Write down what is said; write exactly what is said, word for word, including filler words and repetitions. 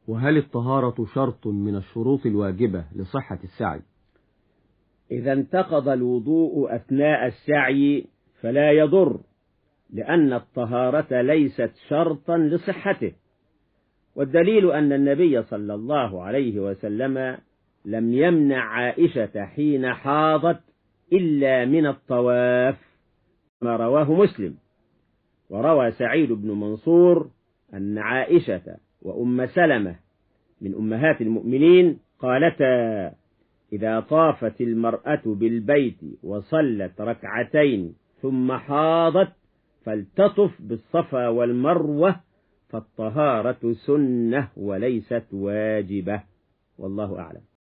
وهل الطهارة شرط من الشروط الواجبة لصحة السعي؟ إذا انتقض الوضوء أثناء السعي فلا يضر، لأن الطهارة ليست شرطا لصحته. والدليل أن النبي صلى الله عليه وسلم لم يمنع عائشة حين حاضت إلا من الطواف، ما رواه مسلم. وروى سعيد بن منصور أن عائشة وأم سلمة من أمهات المؤمنين قالتا: إذا طافت المرأة بالبيت وصلت ركعتين ثم حاضت فلتطف بالصفا والمروة، فالطهارة سنة وليست واجبة، والله أعلم.